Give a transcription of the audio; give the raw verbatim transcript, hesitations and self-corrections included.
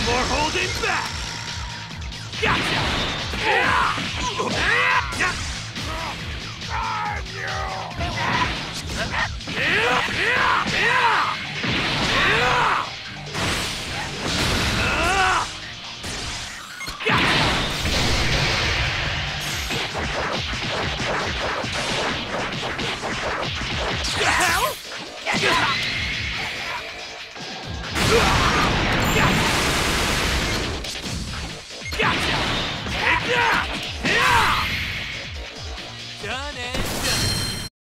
more holding back! Gotcha! Yeah! Yeah! The hell? Gotcha! Take that! Done it!